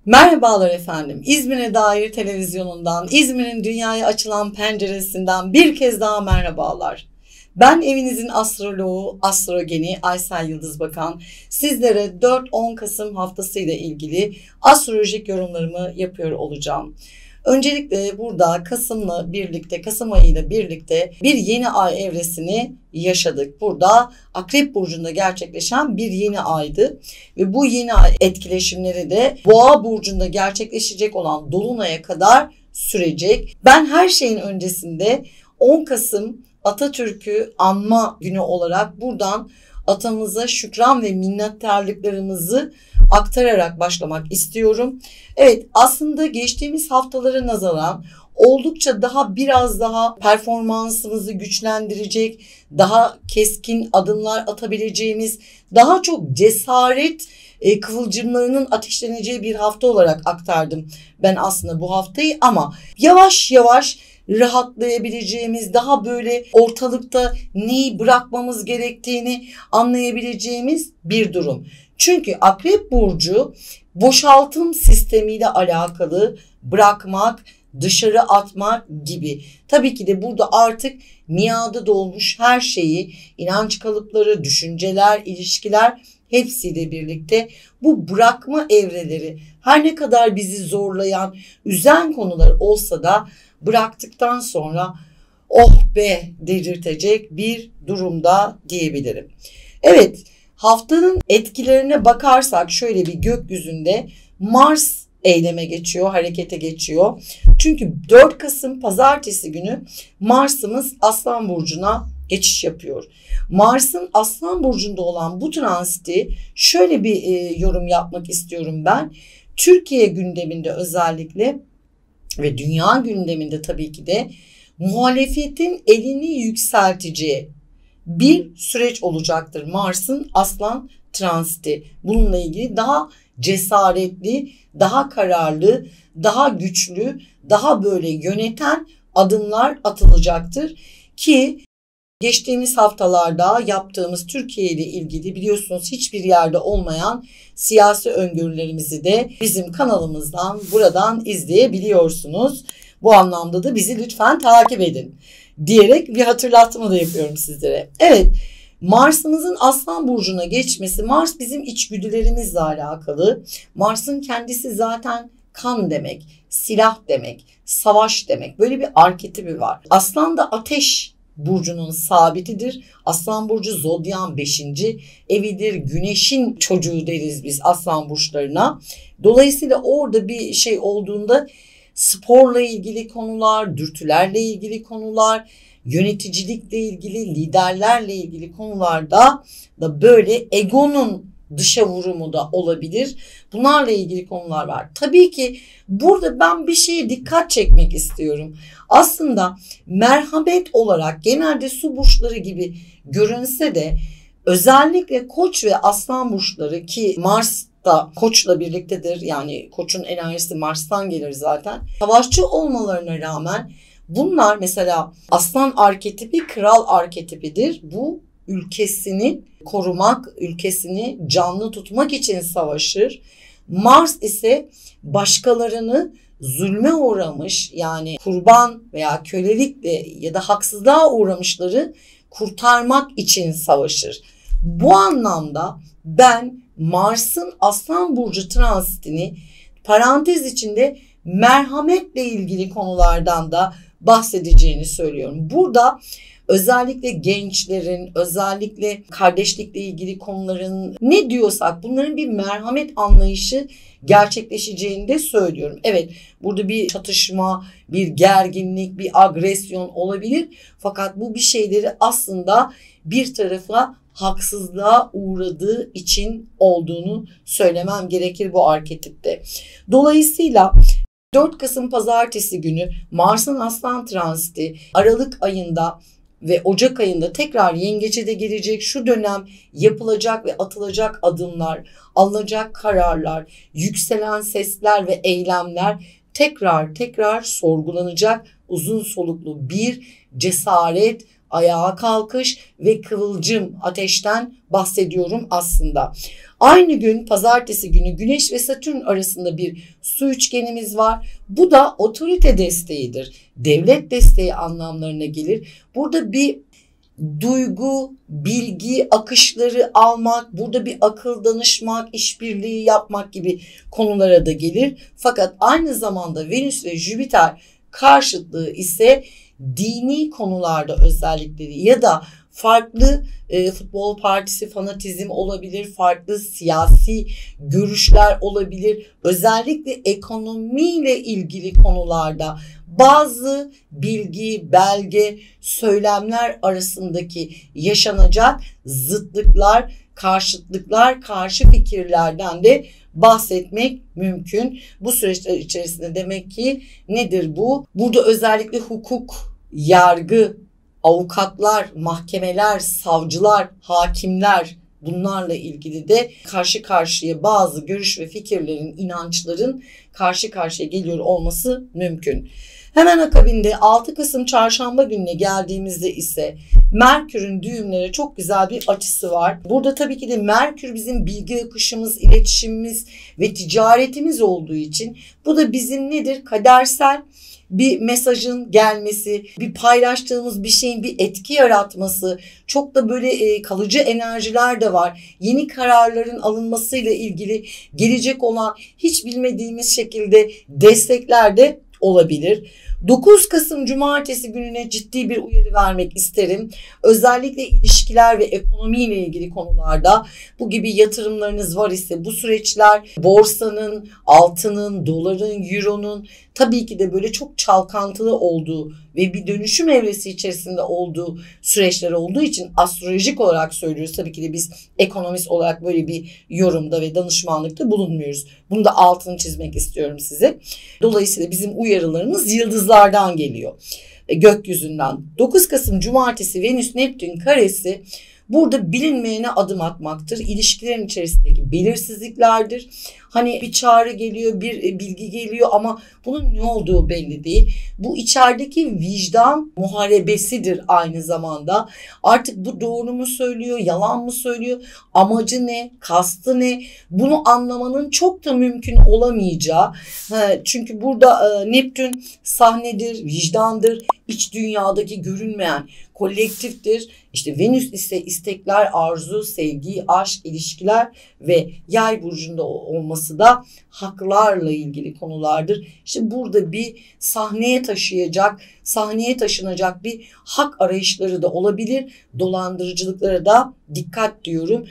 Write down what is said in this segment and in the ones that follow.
Merhabalar efendim. İzmir'e dair televizyonundan, İzmir'in dünyaya açılan penceresinden bir kez daha merhabalar. Ben evinizin astroloğu, astrogeni Aysel Yıldız Bakan. Sizlere 4-10 Kasım haftasıyla ilgili astrolojik yorumlarımı yapıyor olacağım. Öncelikle burada Kasım ayıyla birlikte bir yeni ay evresini yaşadık. Burada Akrep Burcu'nda gerçekleşen bir yeni aydı. Ve bu yeni ay etkileşimleri de Boğa Burcu'nda gerçekleşecek olan Dolunay'a kadar sürecek. Ben her şeyin öncesinde 10 Kasım Atatürk'ü anma günü olarak buradan atamıza şükran ve minnettarlıklarımızı aktararak başlamak istiyorum. Evet, aslında geçtiğimiz haftalara nazaran oldukça biraz daha performansımızı güçlendirecek, daha keskin adımlar atabileceğimiz, daha çok cesaret kıvılcımlarının ateşleneceği bir hafta olarak aktardım ben aslında bu haftayı, ama yavaş yavaş rahatlayabileceğimiz, daha böyle ortalıkta neyi bırakmamız gerektiğini anlayabileceğimiz bir durum. Çünkü Akrep Burcu boşaltım sistemiyle alakalı, bırakmak, dışarı atmak gibi. Tabii ki de burada artık miadı dolmuş her şeyi, inanç kalıpları, düşünceler, ilişkiler hepsiyle birlikte bu bırakma evreleri her ne kadar bizi zorlayan, üzen konular olsa da bıraktıktan sonra oh be dedirtecek bir durumda diyebilirim. Evet, haftanın etkilerine bakarsak şöyle bir gökyüzünde Mars eyleme geçiyor, harekete geçiyor. Çünkü 4 Kasım pazartesi günü Mars'ımız Aslan Burcu'na geçiş yapıyor. Mars'ın Aslan Burcu'nda olan bu transiti şöyle bir yorum yapmak istiyorum ben. Türkiye gündeminde özellikle ve dünya gündeminde tabii ki de muhalefetin elini yükselteceği bir süreç olacaktır Mars'ın Aslan transiti. Bununla ilgili daha cesaretli, daha kararlı, daha güçlü, daha böyle yöneten adımlar atılacaktır ki geçtiğimiz haftalarda yaptığımız Türkiye ile ilgili biliyorsunuz hiçbir yerde olmayan siyasi öngörülerimizi de bizim kanalımızdan buradan izleyebiliyorsunuz. Bu anlamda da bizi lütfen takip edin diyerek bir hatırlatma da yapıyorum sizlere. Evet, Mars'ımızın Aslan Burcu'na geçmesi, Mars bizim içgüdülerimizle alakalı. Mars'ın kendisi zaten kan demek, silah demek, savaş demek, böyle bir arketipi var. Aslan da ateş burcunun sabitidir. Aslan Burcu zodyan 5. evidir. Güneşin çocuğu deriz biz aslan burçlarına. Dolayısıyla orada bir şey olduğunda sporla ilgili konular, dürtülerle ilgili konular, yöneticilikle ilgili, liderlerle ilgili konularda da böyle egonun dışa vurumu da olabilir. Bunlarla ilgili konular var. Tabii ki burada ben bir şeye dikkat çekmek istiyorum. Aslında merhamet olarak genelde su burçları gibi görünse de özellikle Koç ve Aslan burçları, ki Mars da Koç'la birliktedir. Yani Koç'un enerjisi Mars'tan gelir zaten. Savaşçı olmalarına rağmen bunlar, mesela Aslan arketipi kral arketipidir. Bu ülkesini korumak, ülkesini canlı tutmak için savaşır. Mars ise başkalarını zulme uğramış, yani kurban veya kölelikle ya da haksızlığa uğramışları kurtarmak için savaşır. Bu anlamda ben Mars'ın Aslan Burcu transitini parantez içinde merhametle ilgili konulardan da bahsedeceğini söylüyorum. Burada özellikle gençlerin, özellikle kardeşlikle ilgili konuların ne diyorsak bunların bir merhamet anlayışı gerçekleşeceğini de söylüyorum. Evet, burada bir çatışma, bir gerginlik, bir agresyon olabilir. Fakat bu bir şeyleri aslında bir tarafa haksızlığa uğradığı için olduğunu söylemem gerekir bu arketipte. Dolayısıyla 4 Kasım pazartesi günü Mars'ın Aslan transiti Aralık ayında ve Ocak ayında tekrar Yengeç'e de gelecek. Şu dönem yapılacak ve atılacak adımlar, alınacak kararlar, yükselen sesler ve eylemler tekrar sorgulanacak. Uzun soluklu bir cesaret, ayağa kalkış ve kıvılcım ateşten bahsediyorum aslında. Aynı gün pazartesi günü Güneş ve Satürn arasında bir su üçgenimiz var. Bu da otorite desteğidir. Devlet desteği anlamlarına gelir. Burada bir duygu, bilgi akışları almak, burada bir akıl danışmak, işbirliği yapmak gibi konulara da gelir. Fakat aynı zamanda Venüs ve Jüpiter karşıtlığı ise dini konularda özellikleri ya da farklı futbol partisi fanatizm olabilir, farklı siyasi görüşler olabilir. Özellikle ekonomiyle ilgili konularda bazı bilgi, belge, söylemler arasındaki yaşanacak zıtlıklar, karşıtlıklar, karşı fikirlerden de bahsetmek mümkün. Bu süreçler içerisinde demek ki nedir bu? Burada özellikle hukuk, yargı, avukatlar, mahkemeler, savcılar, hakimler, bunlarla ilgili de karşı karşıya bazı görüş ve fikirlerin, inançların karşı karşıya geliyor olması mümkün. Hemen akabinde 6 Kasım çarşamba gününe geldiğimizde ise Merkür'ün düğümlere çok güzel bir açısı var. Burada tabii ki de Merkür bizim bilgi akışımız, iletişimimiz ve ticaretimiz olduğu için bu da bizim nedir? Kadersel bir mesajın gelmesi, bir paylaştığımız bir şeyin bir etki yaratması, çok da böyle kalıcı enerjiler de var. Yeni kararların alınmasıyla ilgili gelecek olan hiç bilmediğimiz şekilde destekler de olabilir. 9 Kasım Cumartesi gününe ciddi bir uyarı vermek isterim. Özellikle ilişkiler ve ekonomiyle ilgili konularda bu gibi yatırımlarınız var ise bu süreçler borsanın, altının, doların, euronun tabii ki de böyle çok çalkantılı olduğu ve bir dönüşüm evresi içerisinde olduğu süreçler olduğu için astrolojik olarak söylüyoruz. Tabii ki de biz ekonomist olarak böyle bir yorumda ve danışmanlıkta bulunmuyoruz. Bunu da altını çizmek istiyorum size. Dolayısıyla bizim uyarılarımız yıldızlardan geliyor. Gökyüzünden. 9 Kasım Cumartesi Venüs Neptün karesi burada bilinmeyene adım atmaktır. İlişkilerin içerisindeki belirsizliklerdir. Hani bir çağrı geliyor, bir bilgi geliyor ama bunun ne olduğu belli değil. Bu içerideki vicdan muharebesidir aynı zamanda. Artık bu doğru mu söylüyor, yalan mı söylüyor, amacı ne, kastı ne? Bunu anlamanın çok da mümkün olamayacağı. Çünkü burada Neptün sahnedir, vicdandır, iç dünyadaki görünmeyen kolektiftir. İşte Venüs ise istekler, arzu, sevgi, aşk, ilişkiler ve Yay burcunda olması da haklarla ilgili konulardır. İşte burada bir sahneye taşınacak bir hak arayışları da olabilir. Dolandırıcılıklara da dikkat diyorum.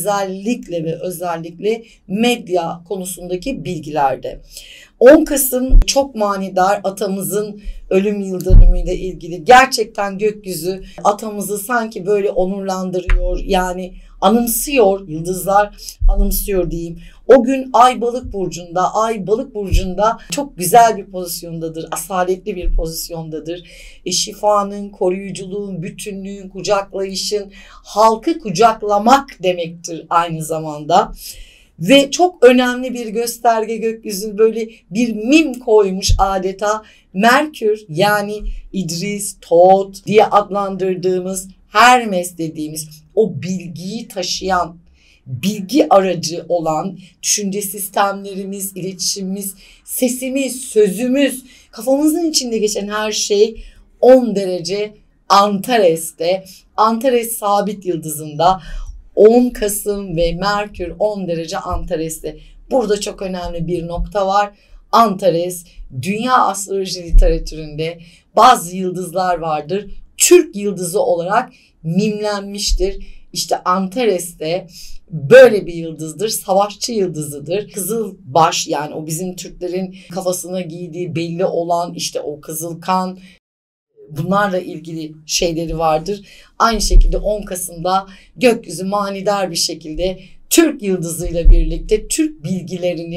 Özellikle medya konusundaki bilgilerde. 10 Kasım çok manidar, atamızın ölüm yıl dönümüyle ilgili. Gerçekten gökyüzü atamızı sanki böyle onurlandırıyor, yani anımsıyor, yıldızlar anımsıyor diyeyim. O gün Ay Balık burcunda çok güzel bir pozisyondadır, asaletli bir pozisyondadır. Şifanın, koruyuculuğun, bütünlüğün, kucaklayışın, halkı kucaklamak demektir aynı zamanda. Ve çok önemli bir gösterge gökyüzü, böyle bir mim koymuş adeta. Merkür, yani İdris, Tot diye adlandırdığımız, Hermes dediğimiz o bilgiyi taşıyan, bilgi aracı olan düşünce sistemlerimiz, iletişimimiz, sesimiz, sözümüz, kafamızın içinde geçen her şey 10 derece Antares'te, Antares sabit yıldızında. 10 Kasım ve Merkür 10 derece Antares'te. Burada çok önemli bir nokta var. Antares, dünya astroloji literatüründe bazı yıldızlar vardır. Türk yıldızı olarak mimlenmiştir. İşte Antares de böyle bir yıldızdır. Savaşçı yıldızıdır. Kızıl baş, yani o bizim Türklerin kafasına giydiği belli olan işte o kızıl kan, bunlarla ilgili şeyleri vardır. Aynı şekilde 10 Kasım'da gökyüzü manidar bir şekilde Türk yıldızıyla birlikte Türk bilgilerinin,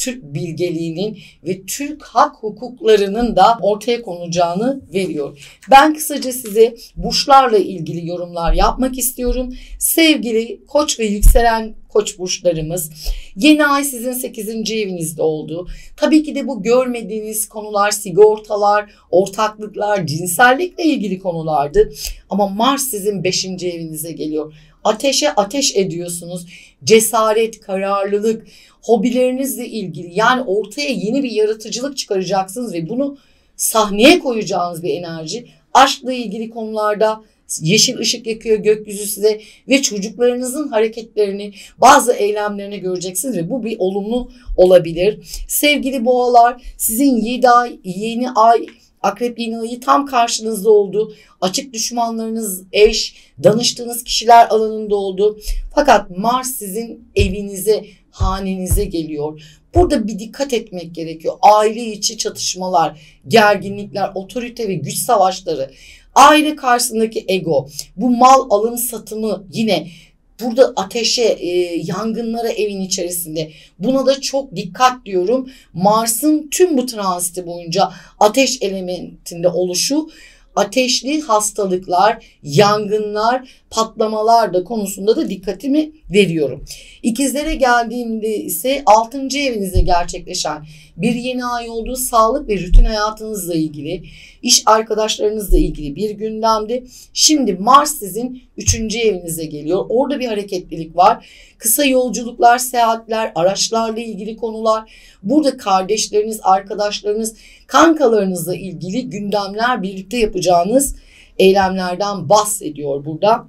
Türk bilgeliğinin ve Türk hak hukuklarının da ortaya konulacağını veriyor. Ben kısaca size burçlarla ilgili yorumlar yapmak istiyorum. Sevgili Koç ve yükselen Koç burçlarımız, yeni ay sizin 8. evinizde oldu. Tabii ki de bu görmediğiniz konular, sigortalar, ortaklıklar, cinsellikle ilgili konulardı. Ama Mars sizin 5. evinize geliyor. Ateşe ateş ediyorsunuz. Cesaret, kararlılık, hobilerinizle ilgili, yani ortaya yeni bir yaratıcılık çıkaracaksınız ve bunu sahneye koyacağınız bir enerji. Aşkla ilgili konularda yeşil ışık yakıyor gökyüzü size ve çocuklarınızın hareketlerini, bazı eylemlerini göreceksiniz ve bu bir olumlu olabilir. Sevgili boğalar, sizin yeni ay Akrep yeni ayı tam karşınızda oldu. Açık düşmanlarınız, eş, danıştığınız kişiler alanında oldu. Fakat Mars sizin evinize, hanenize geliyor. Burada bir dikkat etmek gerekiyor. Aile içi çatışmalar, gerginlikler, otorite ve güç savaşları, aile karşısındaki ego, bu mal alım satımı, yine burada ateşe, yangınlara evin içerisinde. Buna da çok dikkat diyorum. Mars'ın tüm bu transiti boyunca ateş elementinde oluşu, ateşli hastalıklar, yangınlar, patlamalar da konusunda da dikkatimi veriyorum. İkizlere geldiğimde ise 6. evinize gerçekleşen bir yeni ay olduğu, sağlık ve rutin hayatınızla ilgili, iş arkadaşlarınızla ilgili bir gündemdi. Şimdi Mars sizin 3. evinize geliyor. Orada bir hareketlilik var. Kısa yolculuklar, seyahatler, araçlarla ilgili konular. Burada kardeşleriniz, arkadaşlarınız, kankalarınızla ilgili gündemler, birlikte yapacağınız eylemlerden bahsediyor burada.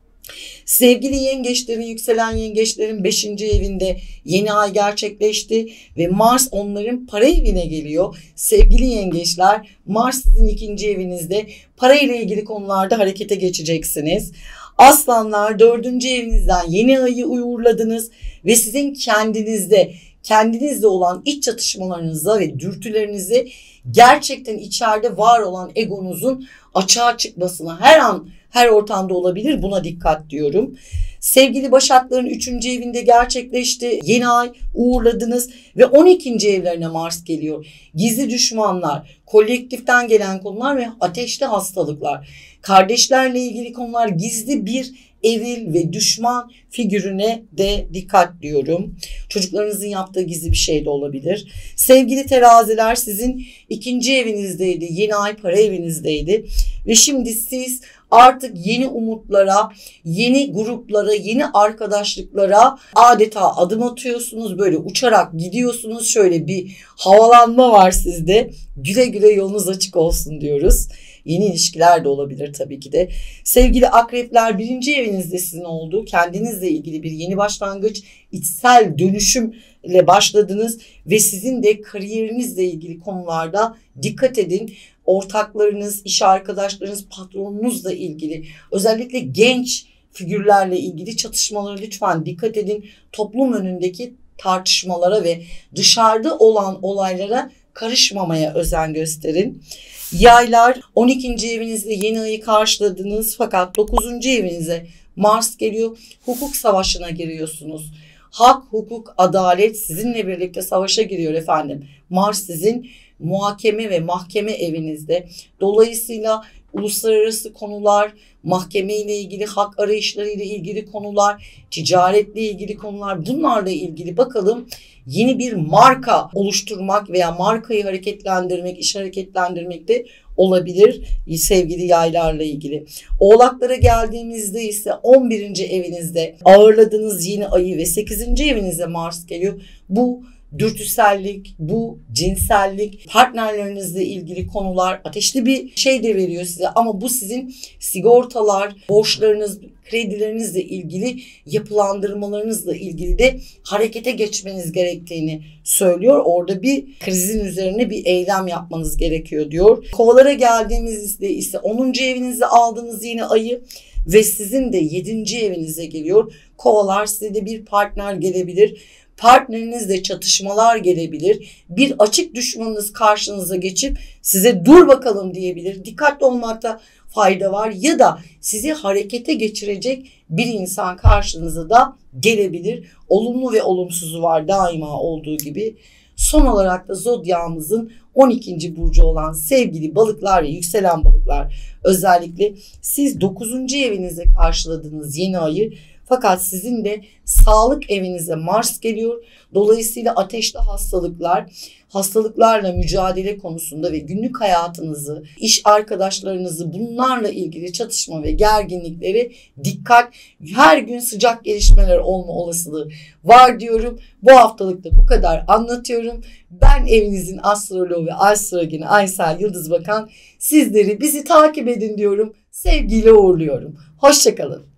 Sevgili yengeçlerin, yükselen yengeçlerin 5. evinde yeni ay gerçekleşti ve Mars onların para evine geliyor. Sevgili yengeçler, Mars sizin 2. evinizde, para ile ilgili konularda harekete geçeceksiniz. Aslanlar, 4. evinizden yeni ayı uğurladınız ve sizin kendinizde olan iç çatışmalarınıza ve dürtülerinizi, gerçekten içeride var olan egonuzun açığa çıkmasına her an, her ortamda olabilir. Buna dikkat diyorum. Sevgili Başakların 3. evinde gerçekleşti. Yeni ay uğurladınız ve 12. evlerine Mars geliyor. Gizli düşmanlar, kolektiften gelen konular ve ateşli hastalıklar, kardeşlerle ilgili konular, gizli bir eril ve düşman figürüne de dikkat diyorum. Çocuklarınızın yaptığı gizli bir şey de olabilir. Sevgili teraziler, sizin 2. evinizdeydi. Yeni ay para evinizdeydi. Ve şimdi siz artık yeni umutlara, yeni gruplara, yeni arkadaşlıklara adeta adım atıyorsunuz. Böyle uçarak gidiyorsunuz. Şöyle bir havalanma var sizde. Güle güle yolunuz açık olsun diyoruz. Yeni ilişkiler de olabilir tabii ki de. Sevgili akrepler, 1. evinizde sizin olduğu, kendinizle ilgili bir yeni başlangıç, içsel dönüşümle başladınız ve sizin de kariyerinizle ilgili konularda dikkat edin. Ortaklarınız, iş arkadaşlarınız, patronunuzla ilgili, özellikle genç figürlerle ilgili çatışmalara lütfen dikkat edin. Toplum önündeki tartışmalara ve dışarıda olan olaylara karışmamaya özen gösterin. Yaylar, 12. evinizde yeni ayı karşıladınız fakat 9. evinize Mars geliyor. Hukuk savaşına giriyorsunuz. Hak, hukuk, adalet sizinle birlikte savaşa giriyor efendim. Mars sizin muhakeme ve mahkeme evinizde. Dolayısıyla uluslararası konular, mahkeme ile ilgili, hak arayışları ile ilgili konular, ticaretle ilgili konular, bunlarla ilgili bakalım yeni bir marka oluşturmak veya markayı hareketlendirmek, iş hareketlendirmek de olabilir sevgili yaylarla ilgili. Oğlaklara geldiğimizde ise 11. evinizde ağırladığınız yeni ayı ve 8. evinizde Mars geliyor. Bu dürtüsellik, bu cinsellik, partnerlerinizle ilgili konular, ateşli bir şey de veriyor size ama bu sizin sigortalar, borçlarınız, kredilerinizle ilgili, yapılandırmalarınızla ilgili de harekete geçmeniz gerektiğini söylüyor. Orada bir krizin üzerine bir eylem yapmanız gerekiyor diyor. Kovalara geldiğimizde ise 10. evinizde aldığınız yeni ayı ve sizin de 7. evinize geliyor. Kovalar, size de bir partner gelebilir. Partnerinizle çatışmalar gelebilir. Bir açık düşmanınız karşınıza geçip size dur bakalım diyebilir. Dikkatli olmakta fayda var. Ya da sizi harekete geçirecek bir insan karşınıza da gelebilir. Olumlu ve olumsuzu var daima olduğu gibi. Son olarak da zodyağımızın 12. burcu olan sevgili balıklar ve yükselen balıklar, özellikle siz 9. evinize karşıladığınız yeni ayı, fakat sizin de sağlık evinize Mars geliyor. Dolayısıyla ateşli hastalıklarla mücadele konusunda ve günlük hayatınızı, iş arkadaşlarınızı, bunlarla ilgili çatışma ve gerginlikleri dikkat. Her gün sıcak gelişmeler olma olasılığı var diyorum. Bu haftalık da bu kadar anlatıyorum. Ben evinizin astroloğu ve astrogeni Aysel Yıldız Bakan. Sizleri bizi takip edin diyorum. Sevgiyle uğurluyorum. Hoşça kalın.